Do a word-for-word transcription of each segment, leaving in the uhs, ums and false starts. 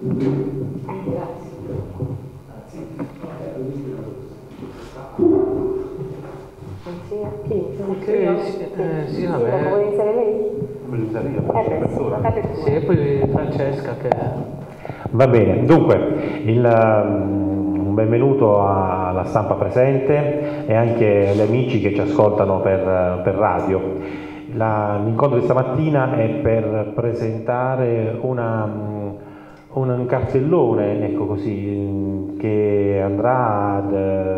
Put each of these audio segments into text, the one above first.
Okay, sì, eh, sì, vabbè. Vuoi iniziare lei? Vuoi iniziare io? Eh, sì, e poi Francesca che... Va bene, dunque, il, um, un benvenuto alla stampa presente e anche agli amici che ci ascoltano per, per radio. La, l'incontro di stamattina è per presentare una, un, un cartellone, ecco così, che andrà ad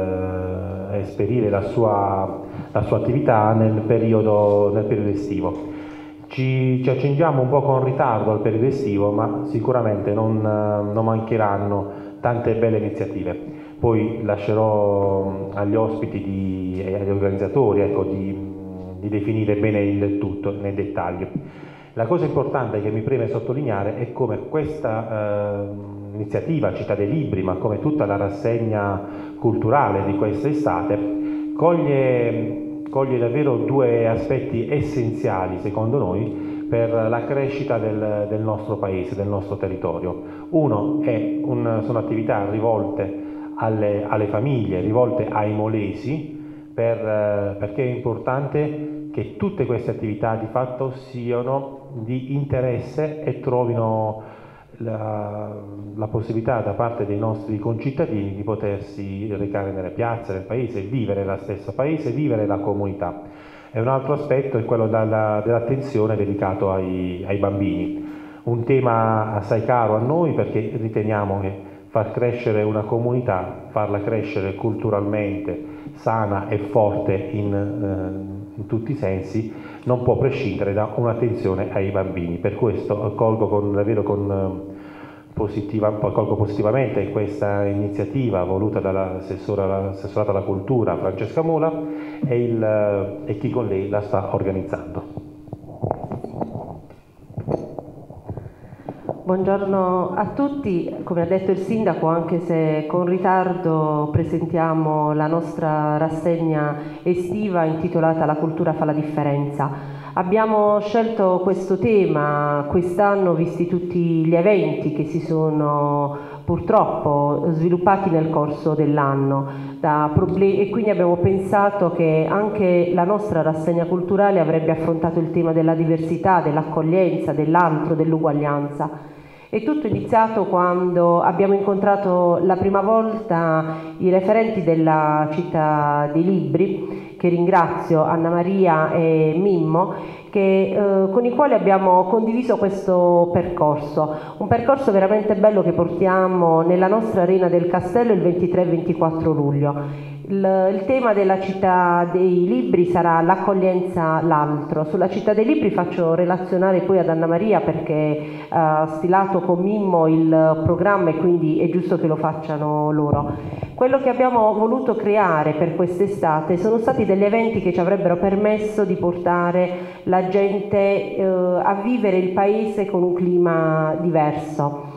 uh, esperire la sua, la sua attività nel periodo, nel periodo estivo. Ci, ci accingiamo un po' con ritardo al periodo estivo, ma sicuramente non, non mancheranno tante belle iniziative. Poi lascerò agli ospiti di, e agli organizzatori ecco, di, di definire bene il tutto nel dettaglio. La cosa importante che mi preme sottolineare è come questa eh, iniziativa Città dei Libri, ma come tutta la rassegna culturale di questa estate, coglie coglie davvero due aspetti essenziali, secondo noi, per la crescita del, del nostro paese, del nostro territorio. Uno è un, sono attività rivolte alle, alle famiglie, rivolte ai molesi, per, perché è importante che tutte queste attività di fatto siano di interesse e trovino La, la possibilità da parte dei nostri concittadini di potersi recare nelle piazze del paese, vivere la stessa paese, vivere la comunità. E un altro aspetto è quello della, dell'attenzione dedicato ai, ai bambini, un tema assai caro a noi perché riteniamo che far crescere una comunità, farla crescere culturalmente sana e forte in, eh, in tutti i sensi, non può prescindere da un'attenzione ai bambini. Per questo accolgo con, davvero con, positiva, accolgo positivamente questa iniziativa voluta dall'assessorata alla cultura Francesca Mula e, il, e chi con lei la sta organizzando. Buongiorno a tutti, come ha detto il Sindaco, anche se con ritardo presentiamo la nostra rassegna estiva intitolata La cultura fa la differenza. Abbiamo scelto questo tema quest'anno visti tutti gli eventi che si sono purtroppo sviluppati nel corso dell'anno e quindi abbiamo pensato che anche la nostra rassegna culturale avrebbe affrontato il tema della diversità, dell'accoglienza, dell'altro, dell'uguaglianza. È tutto iniziato quando abbiamo incontrato la prima volta i referenti della Città dei Libri, che ringrazio, Anna Maria e Mimmo, che, eh, con i quali abbiamo condiviso questo percorso, un percorso veramente bello che portiamo nella nostra Arena del Castello il ventitré e ventiquattro luglio. Il, il tema della Città dei Libri sarà l'accoglienza, l'altro. Sulla Città dei Libri faccio relazionare poi ad Anna Maria perché ha stilato con Mimmo il programma e quindi è giusto che lo facciano loro. Quello che abbiamo voluto creare per quest'estate sono stati degli eventi che ci avrebbero permesso di portare la gente eh, a vivere il paese con un clima diverso.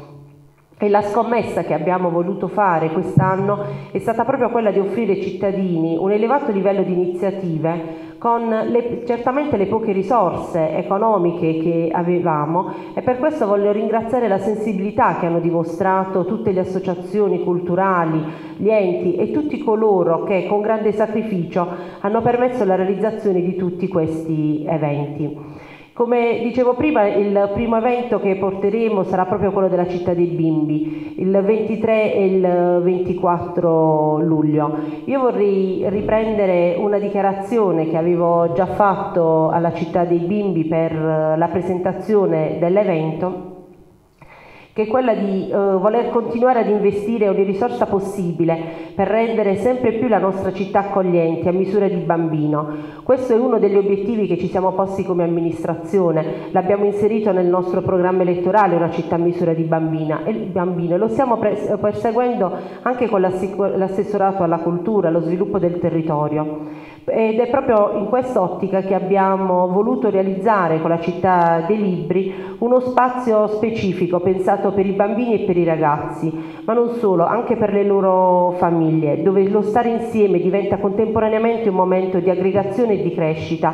E la scommessa che abbiamo voluto fare quest'anno è stata proprio quella di offrire ai cittadini un elevato livello di iniziative con le, certamente le poche risorse economiche che avevamo, e per questo voglio ringraziare la sensibilità che hanno dimostrato tutte le associazioni culturali, gli enti e tutti coloro che con grande sacrificio hanno permesso la realizzazione di tutti questi eventi. Come dicevo prima, il primo evento che porteremo sarà proprio quello della Città dei Bimbi, il ventitré e il ventiquattro luglio. Io vorrei riprendere una dichiarazione che avevo già fatto alla Città dei Bimbi per la presentazione dell'evento, che è quella di eh, voler continuare ad investire ogni risorsa possibile per rendere sempre più la nostra città accogliente a misura di bambino. Questo è uno degli obiettivi che ci siamo posti come amministrazione, l'abbiamo inserito nel nostro programma elettorale, una città a misura di bambina, e bambino, e lo stiamo perseguendo anche con l'assessorato alla cultura, allo sviluppo del territorio. Ed è proprio in quest'ottica che abbiamo voluto realizzare con la Città dei Libri uno spazio specifico pensato per i bambini e per i ragazzi, ma non solo, anche per le loro famiglie, dove lo stare insieme diventa contemporaneamente un momento di aggregazione e di crescita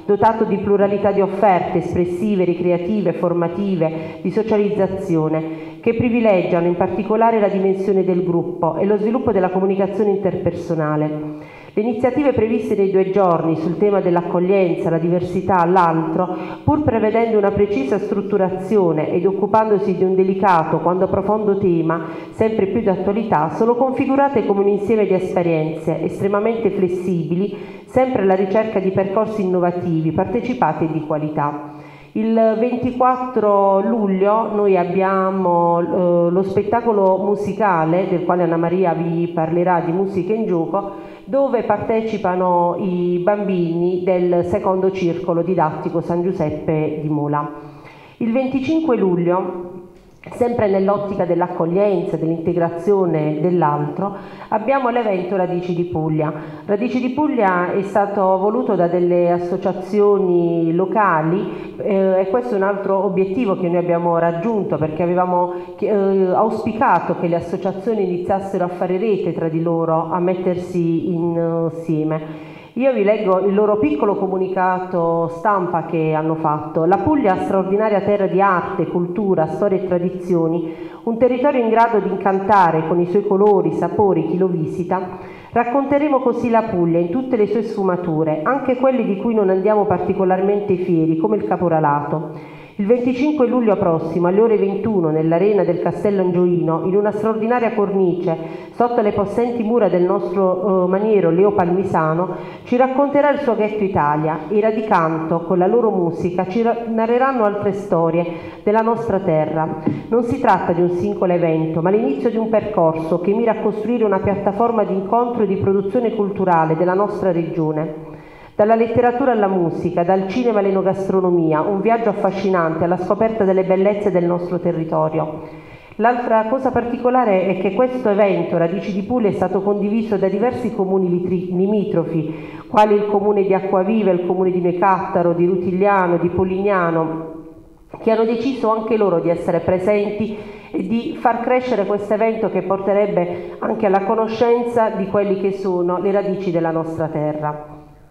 dotato di pluralità di offerte espressive, ricreative, formative, di socializzazione, che privilegiano in particolare la dimensione del gruppo e lo sviluppo della comunicazione interpersonale. Le iniziative previste nei due giorni sul tema dell'accoglienza, la diversità, l'altro, pur prevedendo una precisa strutturazione ed occupandosi di un delicato quanto profondo tema, sempre più d'attualità, sono configurate come un insieme di esperienze estremamente flessibili, sempre alla ricerca di percorsi innovativi, partecipati e di qualità. Il ventiquattro luglio noi abbiamo eh, lo spettacolo musicale, del quale Anna Maria vi parlerà, di Musica in Gioco, dove partecipano i bambini del secondo circolo didattico San Giuseppe di Mola. Il venticinque luglio, sempre nell'ottica dell'accoglienza, dell'integrazione dell'altro, abbiamo l'evento Radici di Puglia. Radici di Puglia è stato voluto da delle associazioni locali eh, e questo è un altro obiettivo che noi abbiamo raggiunto, perché avevamo eh, auspicato che le associazioni iniziassero a fare rete tra di loro, a mettersi insieme. Io vi leggo il loro piccolo comunicato stampa che hanno fatto. La Puglia, straordinaria terra di arte, cultura, storia e tradizioni, un territorio in grado di incantare con i suoi colori, sapori, chi lo visita. Racconteremo così la Puglia in tutte le sue sfumature, anche quelle di cui non andiamo particolarmente fieri, come il caporalato. Il venticinque luglio prossimo, alle ore ventuno, nell'arena del Castello Angioino, in una straordinaria cornice, sotto le possenti mura del nostro eh, maniero Leo Palmisano, ci racconterà il suo ghetto Italia. I Radicanto, con la loro musica, ci narreranno altre storie della nostra terra. Non si tratta di un singolo evento, ma l'inizio di un percorso che mira a costruire una piattaforma di incontro e di produzione culturale della nostra regione. Dalla letteratura alla musica, dal cinema all'enogastronomia, un viaggio affascinante alla scoperta delle bellezze del nostro territorio. L'altra cosa particolare è che questo evento, Radici di Puglia, è stato condiviso da diversi comuni limitrofi, quali il comune di Acquaviva, il comune di Mecattaro, di Rutigliano, di Polignano, che hanno deciso anche loro di essere presenti e di far crescere questo evento che porterebbe anche alla conoscenza di quelli che sono le radici della nostra terra.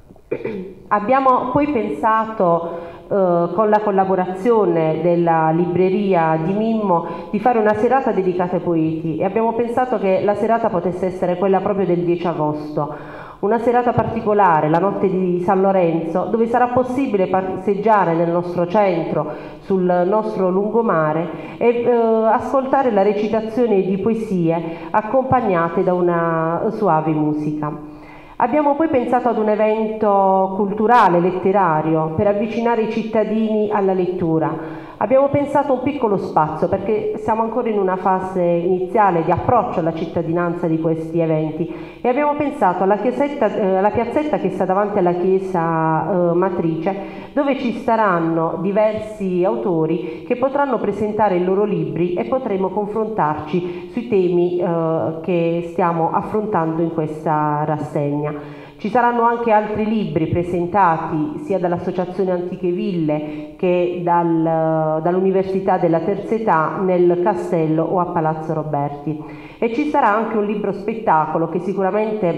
Abbiamo poi pensato, eh, con la collaborazione della libreria di Mimmo, di fare una serata dedicata ai poeti e abbiamo pensato che la serata potesse essere quella proprio del dieci agosto, una serata particolare, la notte di San Lorenzo, dove sarà possibile passeggiare nel nostro centro, sul nostro lungomare e eh, ascoltare la recitazione di poesie accompagnate da una suave musica. Abbiamo poi pensato ad un evento culturale, letterario, per avvicinare i cittadini alla lettura. Abbiamo pensato a un piccolo spazio, perché siamo ancora in una fase iniziale di approccio alla cittadinanza di questi eventi, e abbiamo pensato alla, chiesetta, eh, alla piazzetta che sta davanti alla chiesa eh, matrice, dove ci staranno diversi autori che potranno presentare i loro libri e potremo confrontarci sui temi eh, che stiamo affrontando in questa rassegna. Ci saranno anche altri libri presentati sia dall'Associazione Antiche Ville che dal, dall'Università della Terza Età nel Castello o a Palazzo Roberti. E ci sarà anche un libro spettacolo che sicuramente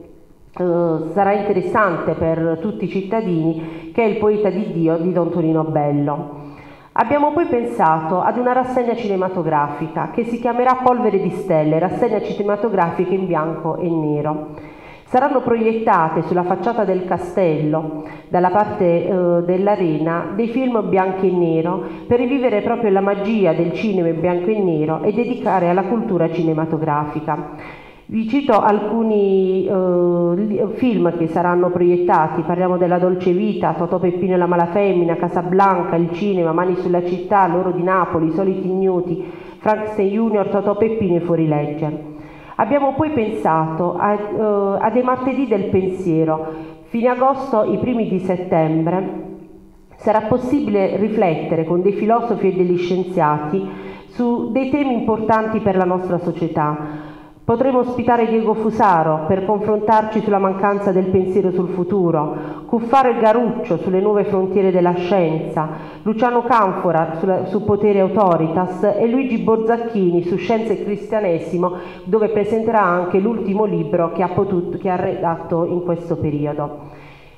eh, sarà interessante per tutti i cittadini, che è Il poeta di Dio di Don Tonino Bello. Abbiamo poi pensato ad una rassegna cinematografica che si chiamerà Polvere di Stelle, rassegna cinematografica in bianco e nero. Saranno proiettate sulla facciata del castello, dalla parte eh, dell'arena, dei film bianco e nero per rivivere proprio la magia del cinema in bianco e nero e dedicare alla cultura cinematografica. Vi cito alcuni eh, film che saranno proiettati: parliamo della Dolce Vita, Totò Peppino e la Malafemmina, Casablanca, Il cinema, Mani sulla città, L'oro di Napoli, Soliti ignoti, Frankenstein Junior, Totò Peppino e Fuorilegge. Abbiamo poi pensato a, uh, a dei martedì del pensiero. Fine agosto, i primi di settembre, sarà possibile riflettere con dei filosofi e degli scienziati su dei temi importanti per la nostra società. Potremo ospitare Diego Fusaro per confrontarci sulla mancanza del pensiero sul futuro, Cuffaro e Garuccio sulle nuove frontiere della scienza, Luciano Canfora sulla, su Potere e Autoritas e Luigi Borzacchini su Scienza e Cristianesimo, dove presenterà anche l'ultimo libro che ha, potuto, che ha redatto in questo periodo.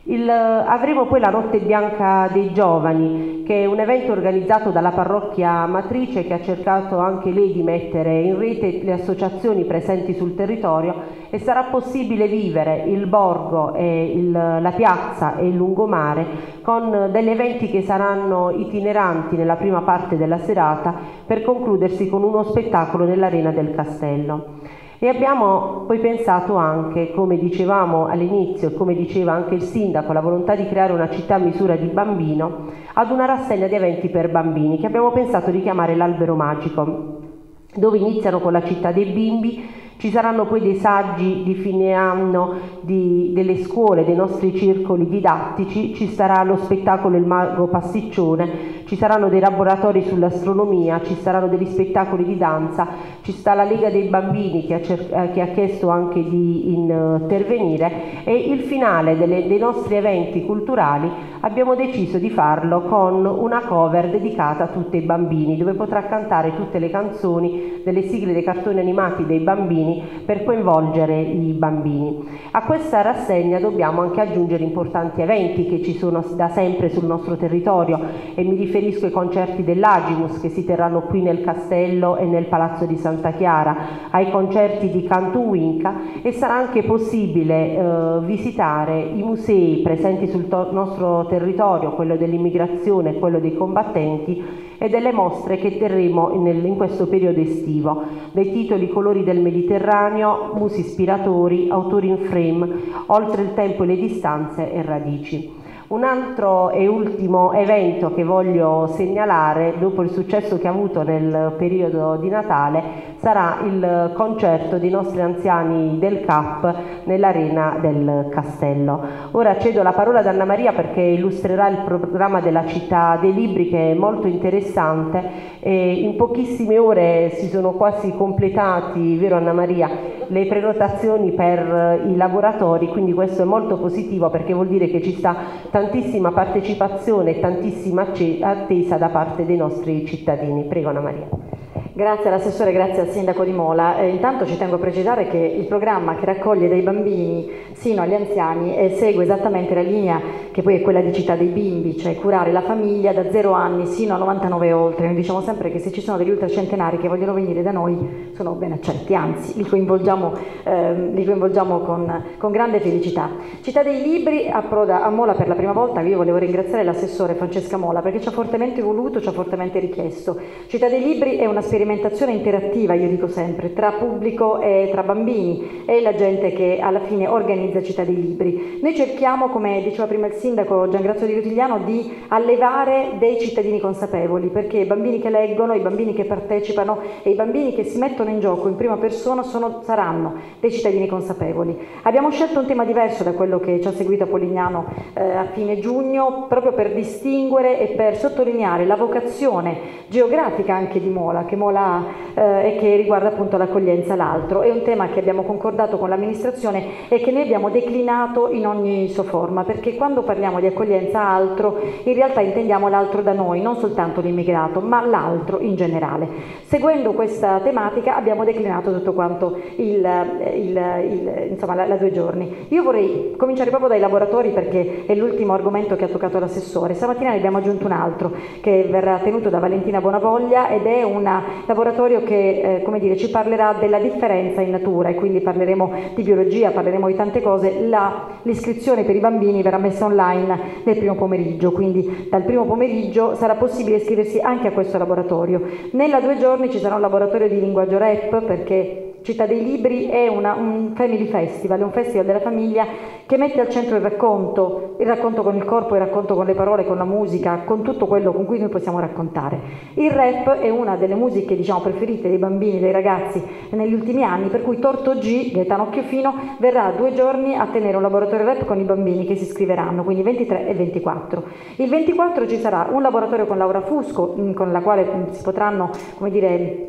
Il, avremo poi la Notte Bianca dei Giovani, che è un evento organizzato dalla parrocchia matrice, che ha cercato anche lei di mettere in rete le associazioni presenti sul territorio, e sarà possibile vivere il borgo, e il, la piazza e il lungomare con degli eventi che saranno itineranti nella prima parte della serata, per concludersi con uno spettacolo nell'Arena del Castello. E abbiamo poi pensato anche, come dicevamo all'inizio e come diceva anche il sindaco, la volontà di creare una città a misura di bambino, ad una rassegna di eventi per bambini che abbiamo pensato di chiamare l'Albero Magico, dove iniziano con la città dei bimbi. Ci saranno poi dei saggi di fine anno di, delle scuole, dei nostri circoli didattici, ci sarà lo spettacolo Il Mago Pasticcione, ci saranno dei laboratori sull'astronomia, ci saranno degli spettacoli di danza, ci sta la Lega dei Bambini che ha, cer- che ha chiesto anche di intervenire, e il finale delle, dei nostri eventi culturali abbiamo deciso di farlo con una cover dedicata a tutti i bambini, dove potrà cantare tutte le canzoni delle sigle dei cartoni animati dei bambini, per coinvolgere i bambini. A questa rassegna dobbiamo anche aggiungere importanti eventi che ci sono da sempre sul nostro territorio, e mi riferisco ai concerti dell'Agimus che si terranno qui nel Castello e nel Palazzo di Santa Chiara, ai concerti di Cantu Winca, e sarà anche possibile eh, visitare i musei presenti sul to- nostro territorio, quello dell'immigrazione e quello dei combattenti, e delle mostre che terremo nel, in questo periodo estivo, dai titoli Colori del Mediterraneo, Musi ispiratori, Autori in frame, Oltre il tempo e le distanze e Radici. Un altro e ultimo evento che voglio segnalare, dopo il successo che ha avuto nel periodo di Natale, sarà il concerto dei nostri anziani del C A P nell'Arena del Castello. Ora cedo la parola ad Anna Maria perché illustrerà il programma della Città dei Libri, che è molto interessante, e in pochissime ore si sono quasi completati, vero Anna Maria, le prenotazioni per i laboratori, quindi questo è molto positivo perché vuol dire che ci sta tantissima partecipazione e tantissima attesa da parte dei nostri cittadini. Prego Anna Maria. Grazie all'assessore, grazie al sindaco di Mola. Eh, intanto ci tengo a precisare che il programma che raccoglie dai bambini sino agli anziani eh, segue esattamente la linea che poi è quella di Città dei Bimbi, cioè curare la famiglia da zero anni sino a novantanove e oltre. Noi diciamo sempre che se ci sono degli ultracentenari che vogliono venire da noi sono ben accetti, anzi li coinvolgiamo, eh, li coinvolgiamo con, con grande felicità. Città dei Libri approda a Mola per la prima volta. Io volevo ringraziare l'assessore Francesca Mola perché ci ha fortemente voluto, ci ha fortemente richiesto. Città dei Libri è una sperimentazione interattiva, io dico sempre, tra pubblico e tra bambini e la gente che alla fine organizza Città dei Libri. Noi cerchiamo, come diceva prima il sindaco Giangrazio Di Rutigliano, di allevare dei cittadini consapevoli, perché i bambini che leggono, i bambini che partecipano e i bambini che si mettono in gioco in prima persona sono, saranno dei cittadini consapevoli. Abbiamo scelto un tema diverso da quello che ci ha seguito a Polignano eh, a fine giugno, proprio per distinguere e per sottolineare la vocazione geografica anche di Mola, che Mola ha eh, e che riguarda appunto l'accoglienza all'altro. È un tema che abbiamo concordato con l'amministrazione e che noi abbiamo declinato in ogni sua forma, perché quando parliamo di accoglienza altro in realtà intendiamo l'altro da noi, non soltanto l'immigrato, ma l'altro in generale. Seguendo questa tematica abbiamo declinato tutto quanto il, il, il, insomma, la, la due giorni. Io vorrei cominciare proprio dai laboratori perché è l'ultimo argomento che ha toccato l'assessore. Stamattina ne abbiamo aggiunto un altro che verrà tenuto da Valentina Bonavoglia ed è un laboratorio che eh, come dire, ci parlerà della differenza in natura, e quindi parleremo di biologia, parleremo di tante cose. La, l'iscrizione per i bambini verrà messa online nel primo pomeriggio, quindi dal primo pomeriggio sarà possibile iscriversi anche a questo laboratorio. Nella due giorni ci sarà un laboratorio di linguaggio rap, perché Città dei Libri è una, un family festival, è un festival della famiglia che mette al centro il racconto, il racconto con il corpo, il racconto con le parole, con la musica, con tutto quello con cui noi possiamo raccontare. Il rap è una delle musiche, diciamo, preferite dei bambini, dei ragazzi negli ultimi anni, per cui Torto G, Gaetano Occhiofino, verrà due giorni a tenere un laboratorio rap con i bambini che si iscriveranno, quindi ventitré e ventiquattro. Il ventiquattro ci sarà un laboratorio con Laura Fusco, con la quale si potranno, come dire,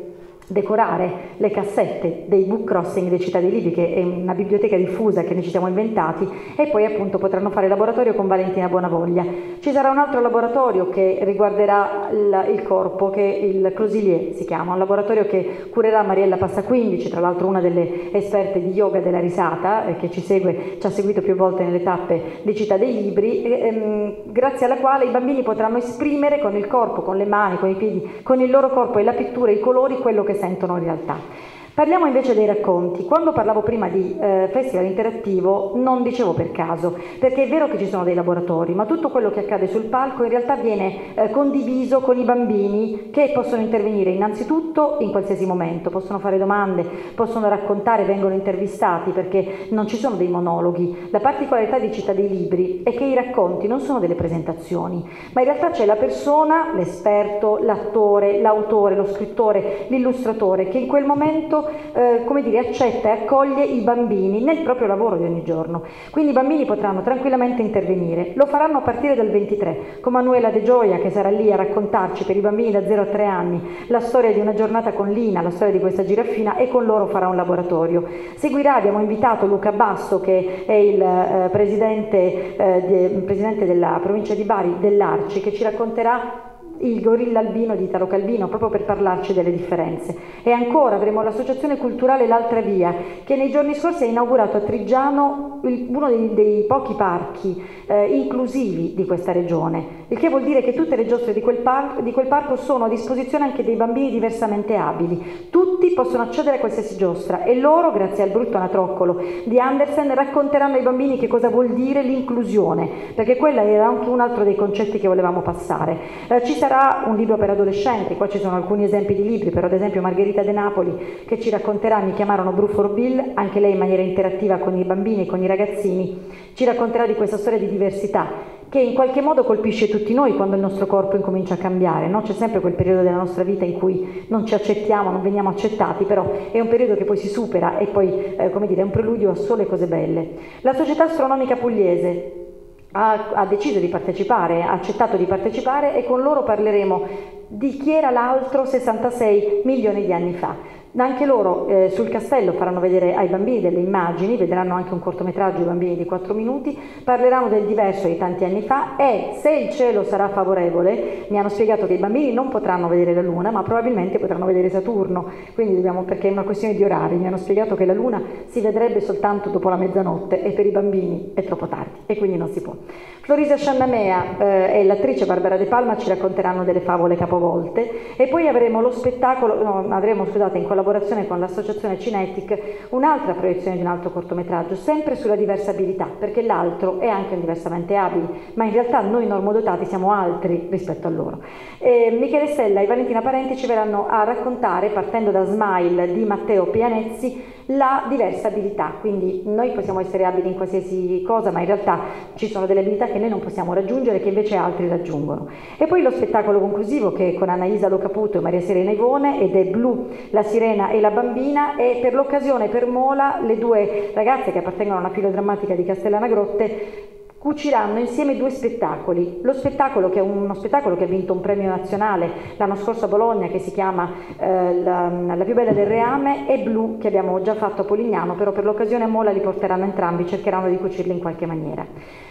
decorare le cassette dei book crossing dei Città dei Libri, che è una biblioteca diffusa che noi ci siamo inventati, e poi appunto potranno fare laboratorio con Valentina Buonavoglia. Ci sarà un altro laboratorio che riguarderà il, il corpo, che il Closilier si chiama, un laboratorio che curerà Mariella Passaquindici, tra l'altro una delle esperte di yoga della risata, eh, che ci segue, ci ha seguito più volte nelle tappe di Città dei Libri, e, ehm, grazie alla quale i bambini potranno esprimere con il corpo, con le mani, con i piedi, con il loro corpo e la pittura, i colori, quello che sentono in realtà. Parliamo invece dei racconti. Quando parlavo prima di eh, festival interattivo non dicevo per caso, perché è vero che ci sono dei laboratori, ma tutto quello che accade sul palco in realtà viene eh, condiviso con i bambini, che possono intervenire innanzitutto in qualsiasi momento, possono fare domande, possono raccontare, vengono intervistati, perché non ci sono dei monologhi. La particolarità di Città dei Libri è che i racconti non sono delle presentazioni, ma in realtà c'è la persona, l'esperto, l'attore, l'autore, lo scrittore, l'illustratore, che in quel momento Eh, come dire, accetta e accoglie i bambini nel proprio lavoro di ogni giorno. Quindi i bambini potranno tranquillamente intervenire. Lo faranno a partire dal ventitré, con Manuela De Gioia, che sarà lì a raccontarci per i bambini da zero a tre anni la storia di una giornata con Lina, la storia di questa giraffina, e con loro farà un laboratorio. Seguirà, abbiamo invitato Luca Basso, che è il eh, presidente, eh, de, presidente della provincia di Bari, dell'Arci, che ci racconterà il gorilla albino di Italo Calvino, proprio per parlarci delle differenze. E ancora avremo l'associazione culturale L'Altra Via, che nei giorni scorsi ha inaugurato a Trigiano il, uno dei, dei pochi parchi eh, inclusivi di questa regione, il che vuol dire che tutte le giostre di quel, par- di quel parco sono a disposizione anche dei bambini diversamente abili. Tutti possono accedere a qualsiasi giostra, e loro, grazie al brutto anatroccolo di Andersen, racconteranno ai bambini che cosa vuol dire l'inclusione, perché quello era anche un altro dei concetti che volevamo passare. Eh, ci sarà un libro per adolescenti, qua ci sono alcuni esempi di libri, però ad esempio Margherita De Napoli, che ci racconterà Mi chiamarono Bruford Bill, anche lei in maniera interattiva con i bambini, con i ragazzini, ci racconterà di questa storia di diversità che in qualche modo colpisce tutti noi quando il nostro corpo incomincia a cambiare, no? C'è sempre quel periodo della nostra vita in cui non ci accettiamo, non veniamo accettati, però è un periodo che poi si supera, e poi eh, come dire, è un preludio a sole cose belle. La Società Astronomica Pugliese Ha, ha deciso di partecipare, ha accettato di partecipare, e con loro parleremo di chi era l'altro sessantasei milioni di anni fa. Anche loro eh, sul castello faranno vedere ai bambini delle immagini, vedranno anche un cortometraggio, i bambini di quattro minuti, parleranno del diverso di tanti anni fa, e se il cielo sarà favorevole, mi hanno spiegato che i bambini non potranno vedere la Luna, ma probabilmente potranno vedere Saturno, quindi dobbiamo, perché è una questione di orari, mi hanno spiegato che la Luna si vedrebbe soltanto dopo la mezzanotte, e per i bambini è troppo tardi e quindi non si può. Florisa Sciannamea eh, e l'attrice Barbara De Palma ci racconteranno delle favole capovolte, e poi avremo lo spettacolo, no, avremo scusate, in collaborazione con l'associazione Cinetic, un'altra proiezione di un altro cortometraggio, sempre sulla diversa abilità, perché l'altro è anche diversamente abile, ma in realtà noi normodotati siamo altri rispetto a loro. E Michele Stella e Valentina Parenti ci verranno a raccontare, partendo da Smile di Matteo Pianezzi, la diversa abilità. Quindi noi possiamo essere abili in qualsiasi cosa, ma in realtà ci sono delle abilità che noi non possiamo raggiungere, che invece altri raggiungono. E poi lo spettacolo conclusivo, che è con Anaisa Lo Caputo e Maria Serena Ivone, ed è Blu, la sirena e la bambina, e per l'occasione per Mola le due ragazze che appartengono alla filodrammatica di Castellana Grotte cuciranno insieme due spettacoli. Lo spettacolo, che è uno spettacolo che ha vinto un premio nazionale l'anno scorso a Bologna, che si chiama eh, la, la più bella del reame, e Blu, che abbiamo già fatto a Polignano, però per l'occasione a Mola li porteranno entrambi, cercheranno di cucirli in qualche maniera.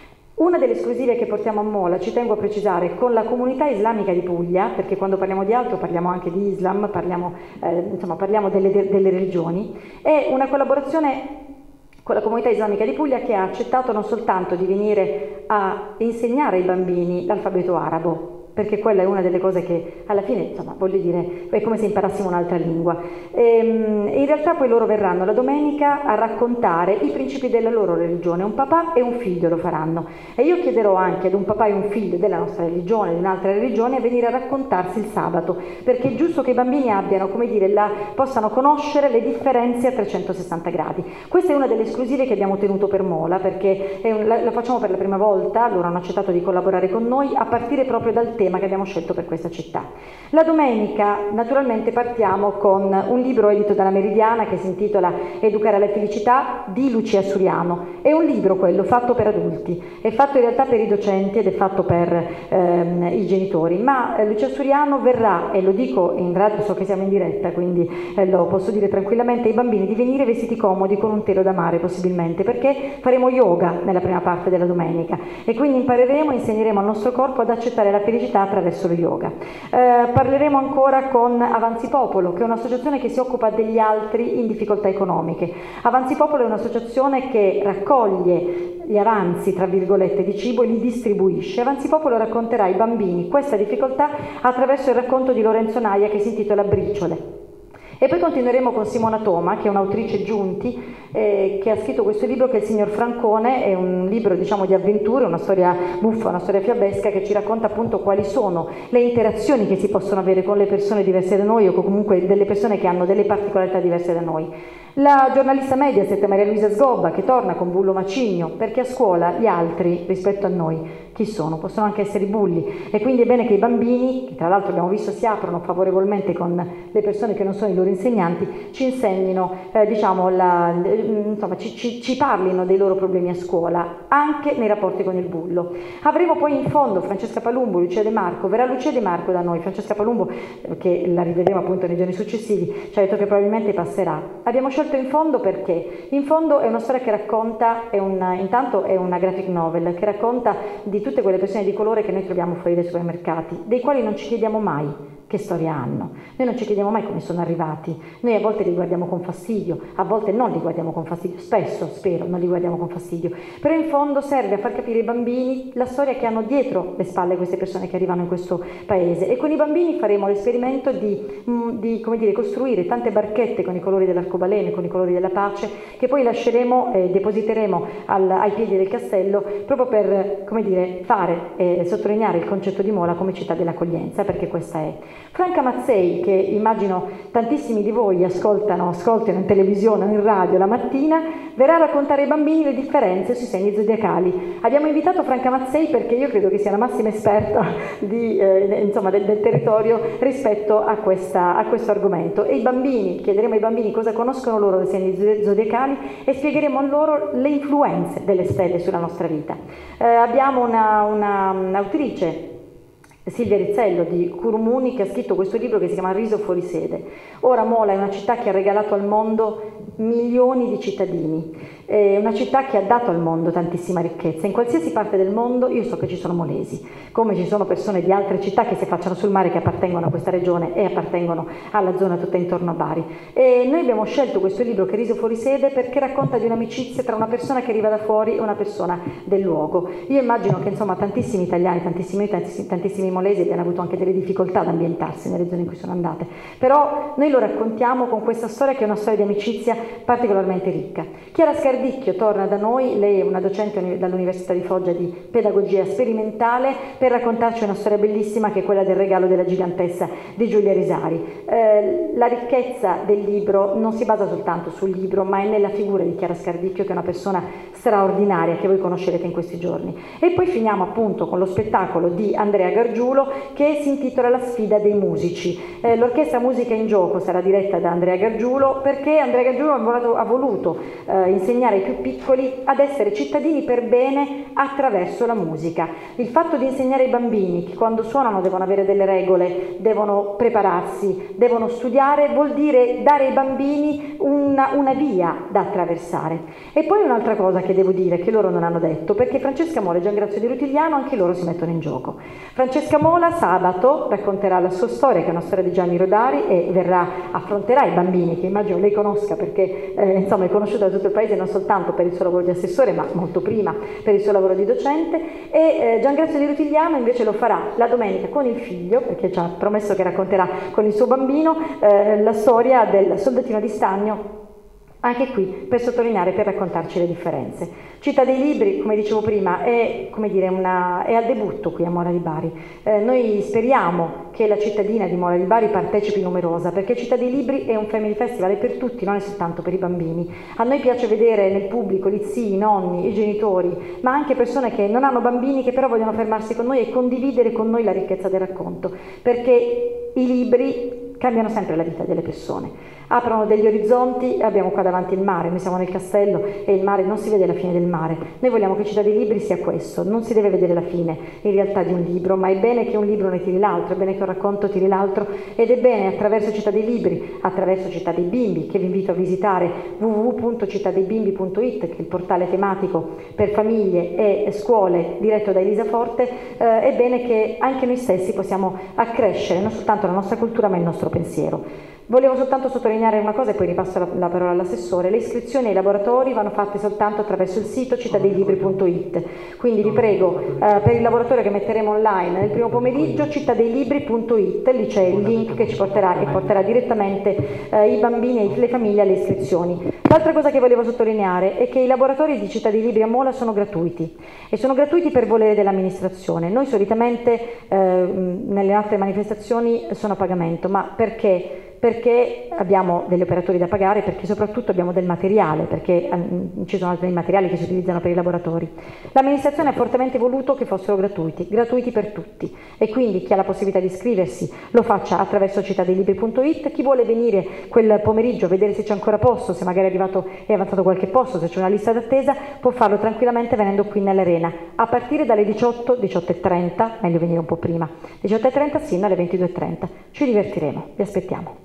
Una delle esclusive che portiamo a Mola, ci tengo a precisare, con la comunità islamica di Puglia, perché quando parliamo di altro parliamo anche di Islam, parliamo, eh, insomma, parliamo delle, delle religioni, è una collaborazione con la comunità islamica di Puglia, che ha accettato non soltanto di venire a insegnare ai bambini l'alfabeto arabo, perché quella è una delle cose che alla fine, insomma, voglio dire, è come se imparassimo un'altra lingua. E, in realtà poi loro verranno la domenica a raccontare i principi della loro religione, un papà e un figlio lo faranno. E io chiederò anche ad un papà e un figlio della nostra religione, di un'altra religione, a venire a raccontarsi il sabato, perché è giusto che i bambini abbiano, come dire, la, possano conoscere le differenze a trecentosessanta gradi. Questa è una delle esclusive che abbiamo tenuto per Mola, perché è un, la, la facciamo per la prima volta, loro hanno accettato di collaborare con noi, a partire proprio dal tema tema che abbiamo scelto per questa città. La domenica naturalmente partiamo con un libro edito dalla Meridiana che si intitola Educare alla felicità di Lucia Suriano. È un libro quello fatto per adulti, è fatto in realtà per i docenti ed è fatto per ehm, i genitori, ma eh, Lucia Suriano verrà, e lo dico in radio, so che siamo in diretta, quindi eh, lo posso dire tranquillamente ai bambini, di venire vestiti comodi con un telo da mare possibilmente, perché faremo yoga nella prima parte della domenica e quindi impareremo e insegneremo al nostro corpo ad accettare la felicità attraverso lo yoga. Eh, parleremo ancora con Avanzi Popolo, che è un'associazione che si occupa degli altri in difficoltà economiche. Avanzi Popolo è un'associazione che raccoglie gli avanzi, tra virgolette, di cibo e li distribuisce. Avanzi Popolo racconterà ai bambini questa difficoltà attraverso il racconto di Lorenzo Naia che si intitola Briciole. E poi continueremo con Simona Toma, che è un'autrice giunti, eh, che ha scritto questo libro che è Il signor Francone, è un libro diciamo di avventure, una storia buffa, una storia fiabesca che ci racconta appunto quali sono le interazioni che si possono avere con le persone diverse da noi o comunque delle persone che hanno delle particolarità diverse da noi. La giornalista Mediaset Maria Luisa Sgobba che torna con Bullo Macigno, perché a scuola gli altri rispetto a noi chi sono? Possono anche essere i bulli e quindi è bene che i bambini, che tra l'altro abbiamo visto si aprono favorevolmente con le persone che non sono i loro insegnanti, ci insegnino, eh, diciamo, la, insomma, ci, ci, ci parlino dei loro problemi a scuola, anche nei rapporti con il bullo. Avremo poi in fondo Francesca Palumbo, Lucia De Marco, verrà Lucia De Marco da noi, Francesca Palumbo, che la rivedremo appunto nei giorni successivi, ci ha detto che probabilmente passerà. Abbiamo scelto in fondo perché? In fondo è una storia che racconta, è una, intanto è una graphic novel, che racconta di tutte quelle persone di colore che noi troviamo fuori dai supermercati, dei quali non ci chiediamo mai che storia hanno. Noi non ci chiediamo mai come sono arrivati, noi a volte li guardiamo con fastidio, a volte non li guardiamo con fastidio, spesso, spero, non li guardiamo con fastidio, però in fondo serve a far capire ai bambini la storia che hanno dietro le spalle queste persone che arrivano in questo paese e con i bambini faremo l'esperimento di, di come dire, costruire tante barchette con i colori dell'arcobaleno, con i colori della pace, che poi lasceremo e eh, depositeremo al, ai piedi del castello proprio per, come dire, fare e eh, sottolineare il concetto di Mola come città dell'accoglienza, perché questa è. Franca Mazzei, che immagino tantissimi di voi ascoltano, ascoltano in televisione o in radio la mattina, verrà a raccontare ai bambini le differenze sui segni zodiacali. Abbiamo invitato Franca Mazzei perché io credo che sia la massima esperta di, eh, insomma, del, del territorio rispetto a, questa, a questo argomento. E i bambini, chiederemo ai bambini cosa conoscono loro dei segni zodiacali e spiegheremo a loro le influenze delle stelle sulla nostra vita. Eh, abbiamo una, una, un'autrice, Silvia Rizzello di Curumuni, che ha scritto questo libro che si chiama Riso fuori sede. Ora Mola è una città che ha regalato al mondo milioni di cittadini, è una città che ha dato al mondo tantissima ricchezza. In qualsiasi parte del mondo io so che ci sono molesi, come ci sono persone di altre città che si affacciano sul mare, che appartengono a questa regione e appartengono alla zona tutta intorno a Bari. E noi abbiamo scelto questo libro che è Riso fuori sede perché racconta di un'amicizia tra una persona che arriva da fuori e una persona del luogo. Io immagino che insomma tantissimi italiani, tantissimi, tantissimi, tantissimi molesi abbiano avuto anche delle difficoltà ad ambientarsi nelle zone in cui sono andate, però noi lo raccontiamo con questa storia che è una storia di amicizia particolarmente ricca. Chiara Scardicchio torna da noi, lei è una docente dall'Università di Foggia di pedagogia sperimentale, per raccontarci una storia bellissima che è quella del regalo della gigantessa di Giulia Risari. Eh, la ricchezza del libro non si basa soltanto sul libro, ma è nella figura di Chiara Scardicchio, che è una persona straordinaria che voi conoscerete in questi giorni. E poi finiamo appunto con lo spettacolo di Andrea Gargiulo che si intitola La sfida dei musici. Eh, l'orchestra Musica in Gioco sarà diretta da Andrea Gargiulo perché Andrea Gargiulo ha voluto, ha voluto eh, insegnare ai più piccoli ad essere cittadini per bene attraverso la musica. Il fatto di insegnare ai bambini che quando suonano devono avere delle regole, devono prepararsi, devono studiare, vuol dire dare ai bambini una, una via da attraversare. E poi un'altra cosa che devo dire, che loro non hanno detto, perché Francesca Mola e Giangrazio Di Rutigliano anche loro si mettono in gioco. Francesca Mola sabato racconterà la sua storia, che è una storia di Gianni Rodari, e verrà, affronterà i bambini, che immagino lei conosca perché eh, insomma è conosciuta da tutto il paese non soltanto per il suo lavoro di assessore ma molto prima per il suo lavoro di docente. E eh, Giangrazio Di Rutigliano invece lo farà la domenica con il figlio, perché ci ha promesso che racconterà con il suo bambino eh, la storia del soldatino di stagno anche qui per sottolineare, per raccontarci le differenze. Città dei Libri, come dicevo prima, è, come dire, una, è al debutto qui a Mola di Bari. Eh, noi speriamo che la cittadina di Mola di Bari partecipi numerosa, perché Città dei Libri è un family festival, è per tutti, non è soltanto per i bambini. A noi piace vedere nel pubblico gli zii, i nonni, i genitori, ma anche persone che non hanno bambini, che però vogliono fermarsi con noi e condividere con noi la ricchezza del racconto, perché i libri cambiano sempre la vita delle persone, aprono degli orizzonti. Abbiamo qua davanti il mare, noi siamo nel castello e il mare, non si vede la fine del mare. Noi vogliamo che Città dei Libri sia questo, non si deve vedere la fine in realtà di un libro, ma è bene che un libro ne tiri l'altro, è bene che un racconto tiri l'altro, ed è bene attraverso Città dei Libri, attraverso Città dei Bimbi, che vi invito a visitare, w w w punto città dei bimbi punto it, che è il portale tematico per famiglie e scuole diretto da Elisa Forte. Eh, è bene che anche noi stessi possiamo accrescere non soltanto la nostra cultura ma il nostro pensiero. Volevo soltanto sottolineare una cosa e poi ripasso la, la parola all'assessore. Le iscrizioni ai laboratori vanno fatte soltanto attraverso il sito città dei libri punto it, quindi vi prego, eh, per il laboratorio che metteremo online nel primo pomeriggio, città dei libri punto it, lì c'è il link che ci porterà e porterà direttamente eh, i bambini e le famiglie alle iscrizioni. L'altra cosa che volevo sottolineare è che i laboratori di Città dei Libri a Mola sono gratuiti, e sono gratuiti per volere dell'amministrazione. Noi solitamente eh, nelle altre manifestazioni sono a pagamento, ma perché? Perché abbiamo degli operatori da pagare, perché soprattutto abbiamo del materiale, perché um, ci sono altri materiali che si utilizzano per i laboratori. L'amministrazione ha fortemente voluto che fossero gratuiti, gratuiti per tutti, e quindi chi ha la possibilità di iscriversi lo faccia attraverso città dei libri punto it. Chi vuole venire quel pomeriggio a vedere se c'è ancora posto, se magari è arrivato è avanzato qualche posto, se c'è una lista d'attesa, può farlo tranquillamente venendo qui nell'arena a partire dalle diciotto, diciotto e trenta, meglio venire un po' prima, diciotto e trenta sino alle ventidue e trenta. Ci divertiremo, vi aspettiamo.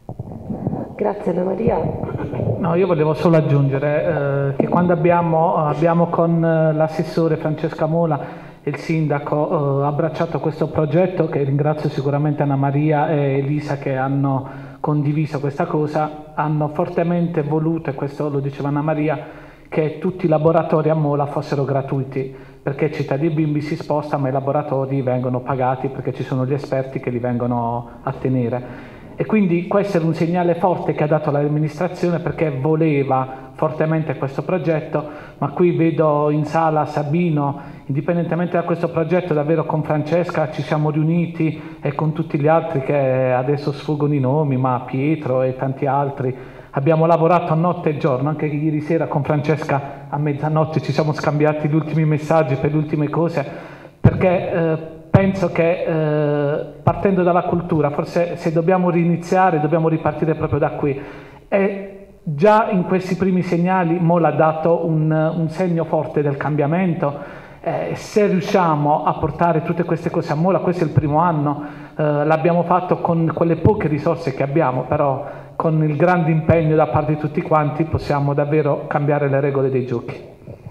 Grazie Anna Maria. No, io volevo solo aggiungere eh, che quando abbiamo, abbiamo con eh, l'assessore Francesca Mola e il sindaco eh, abbracciato questo progetto, che ringrazio sicuramente Anna Maria e Elisa che hanno condiviso questa cosa, hanno fortemente voluto, e questo lo diceva Anna Maria, che tutti i laboratori a Mola fossero gratuiti, perché Città dei Bimbi si sposta ma i laboratori vengono pagati perché ci sono gli esperti che li vengono a tenere. E quindi questo era un segnale forte che ha dato l'amministrazione, perché voleva fortemente questo progetto, ma qui vedo in sala Sabino, indipendentemente da questo progetto, davvero con Francesca ci siamo riuniti e con tutti gli altri che adesso sfuggono i nomi, ma Pietro e tanti altri, abbiamo lavorato notte e giorno, anche ieri sera con Francesca a mezzanotte ci siamo scambiati gli ultimi messaggi per le ultime cose, perché eh, penso che eh, partendo dalla cultura, forse se dobbiamo riniziare, dobbiamo ripartire proprio da qui. E già in questi primi segnali Mola ha dato un, un segno forte del cambiamento. Eh, se riusciamo a portare tutte queste cose a Mola, questo è il primo anno, eh, l'abbiamo fatto con quelle poche risorse che abbiamo, però con il grande impegno da parte di tutti quanti possiamo davvero cambiare le regole dei giochi.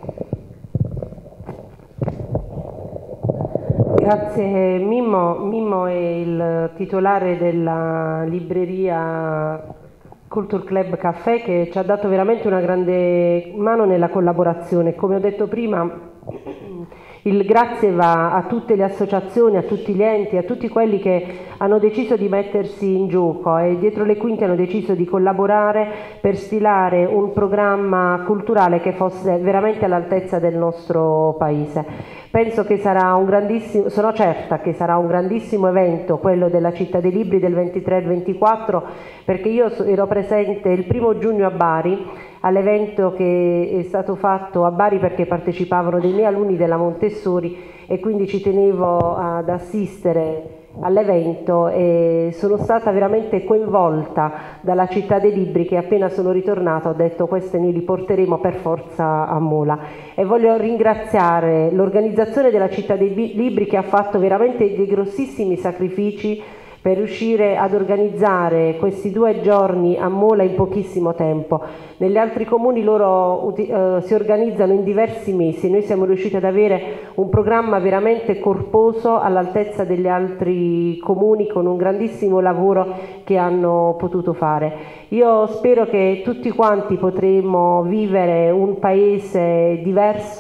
Grazie Mimmo. Mimmo è il titolare della libreria Culture Club Caffè, che ci ha dato veramente una grande mano nella collaborazione. Come ho detto prima, il grazie va a tutte le associazioni, a tutti gli enti, a tutti quelli che hanno deciso di mettersi in gioco e dietro le quinte hanno deciso di collaborare per stilare un programma culturale che fosse veramente all'altezza del nostro paese. Penso che sarà un grandissimo, sono certa che sarà un grandissimo evento quello della Città dei Libri del ventitré e ventiquattro, perché io ero presente il primo giugno a Bari all'evento che è stato fatto a Bari, perché partecipavano dei miei alunni della Montessori e quindi ci tenevo ad assistere all'evento e sono stata veramente coinvolta dalla Città dei Libri, che appena sono ritornata ho detto queste noi li porteremo per forza a Mola. E voglio ringraziare l'organizzazione della Città dei Libri, che ha fatto veramente dei grossissimi sacrifici per riuscire ad organizzare questi due giorni a Mola in pochissimo tempo. Negli altri comuni loro uh, si organizzano in diversi mesi, noi siamo riusciti ad avere un programma veramente corposo all'altezza degli altri comuni, con un grandissimo lavoro che hanno potuto fare. Io spero che tutti quanti potremo vivere un paese diverso,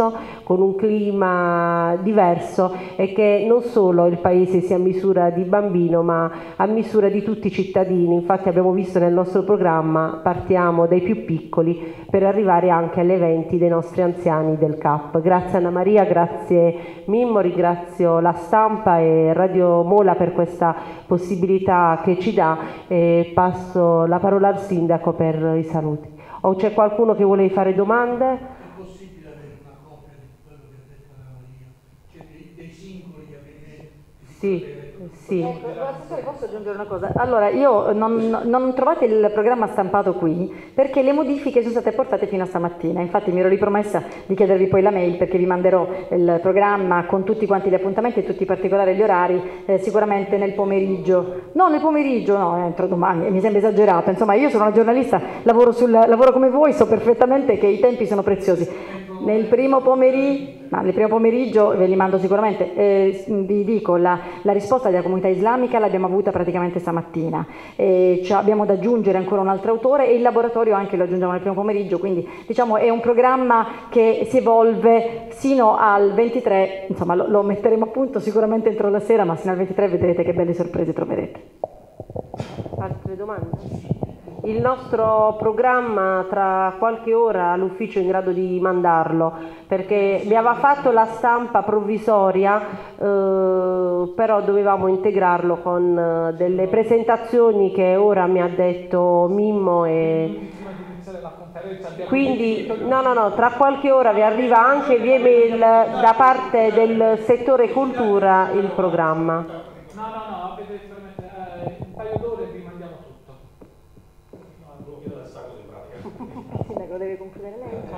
con un clima diverso e che non solo il paese sia a misura di bambino ma a misura di tutti i cittadini. Infatti abbiamo visto nel nostro programma, partiamo dai più piccoli per arrivare anche agli eventi dei nostri anziani del C A P. Grazie Anna Maria, grazie Mimmo, ringrazio la stampa e Radio Mola per questa possibilità che ci dà e passo la parola al sindaco per i saluti. O c'è qualcuno che vuole fare domande? È possibile avere una copia di quello che ha detto Anna Maria? Cioè dei, dei singoli avvenimenti? Sì. Sì. Ecco, posso aggiungere una cosa? Allora, io non, non trovate il programma stampato qui perché le modifiche sono state portate fino a stamattina. Infatti mi ero ripromessa di chiedervi poi la mail perché vi manderò il programma con tutti quanti gli appuntamenti e tutti i particolari gli orari, eh, sicuramente nel pomeriggio. No, nel pomeriggio no, entro domani, mi sembra esagerato. Insomma, io sono una giornalista, lavoro, sul, lavoro come voi, so perfettamente che i tempi sono preziosi. Nel primo pomeriggio, no, nel primo pomeriggio ve li mando sicuramente, eh, vi dico, la, la risposta della comunità islamica l'abbiamo avuta praticamente stamattina, eh, cioè abbiamo da aggiungere ancora un altro autore e il laboratorio anche lo aggiungiamo nel primo pomeriggio, quindi diciamo è un programma che si evolve sino al ventitré, insomma lo, lo metteremo a punto sicuramente entro la sera, ma sino al ventitré vedrete che belle sorprese troverete. Altre domande? Il nostro programma tra qualche ora l'ufficio è in grado di mandarlo perché mi aveva fatto la stampa provvisoria, eh, però dovevamo integrarlo con eh, delle presentazioni che ora mi ha detto Mimmo e quindi no no no tra qualche ora vi arriva anche via mail da parte del settore cultura il programma. No, no, no, avete eh, un paio d'ore vi mandiamo tutto. Il sindaco deve concludere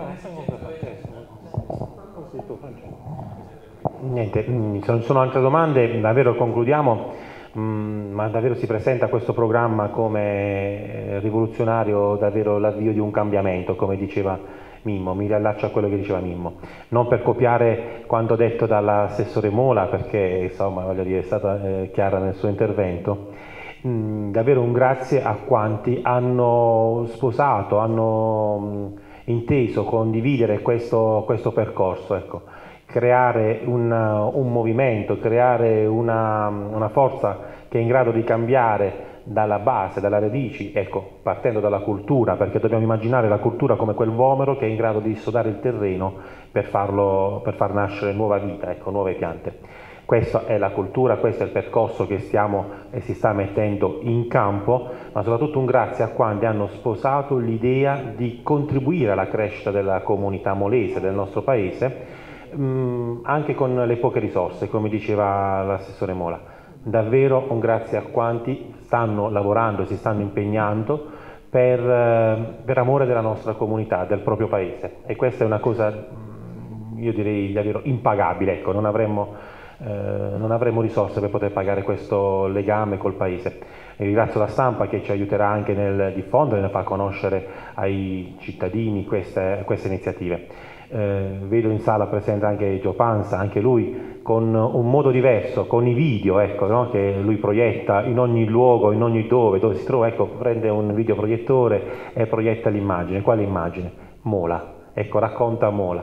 lei. Niente, se non ci sono altre domande, davvero concludiamo, mm, ma davvero si presenta questo programma come rivoluzionario, davvero l'avvio di un cambiamento, come diceva Mimmo, mi riallaccio a quello che diceva Mimmo, non per copiare quanto detto dall'assessore Mola, perché insomma voglio dire, è stata eh, chiara nel suo intervento. Mm, davvero un grazie a quanti hanno sposato, hanno mm, inteso condividere questo, questo percorso, ecco. Creare un, un movimento, creare una, una forza che è in grado di cambiare dalla base, dalle radici, ecco, partendo dalla cultura, perché dobbiamo immaginare la cultura come quel vomero che è in grado di sodare il terreno per, farlo, per far nascere nuova vita, ecco, nuove piante. Questa è la cultura, questo è il percorso che stiamo e si sta mettendo in campo, ma soprattutto un grazie a quanti hanno sposato l'idea di contribuire alla crescita della comunità molese, del nostro paese, mh, anche con le poche risorse, come diceva l'assessore Mola. Davvero un grazie a quanti stanno lavorando e si stanno impegnando per, per amore della nostra comunità, del proprio paese. E questa è una cosa, io direi davvero impagabile, ecco, non avremmo... Eh, non avremo risorse per poter pagare questo legame col paese. E ringrazio la stampa che ci aiuterà anche nel diffondere, nel far conoscere ai cittadini queste, queste iniziative. Eh, vedo in sala presente anche Gio Panza, anche lui con un modo diverso, con i video, ecco, no? Che lui proietta in ogni luogo, in ogni dove, dove si trova, ecco, prende un videoproiettore e proietta l'immagine. Quale immagine? Mola, ecco, racconta Mola.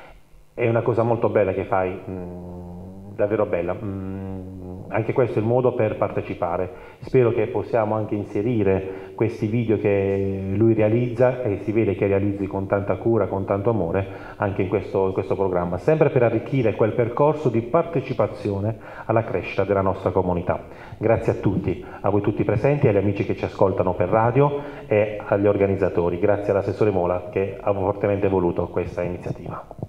È una cosa molto bella che fai, mh, davvero bella, mm, anche questo è il modo per partecipare. Spero che possiamo anche inserire questi video che lui realizza e si vede che realizzi con tanta cura, con tanto amore anche in questo, in questo programma, sempre per arricchire quel percorso di partecipazione alla crescita della nostra comunità. Grazie a tutti, a voi tutti presenti, agli amici che ci ascoltano per radio e agli organizzatori. Grazie all'assessore Mola che ha fortemente voluto questa iniziativa.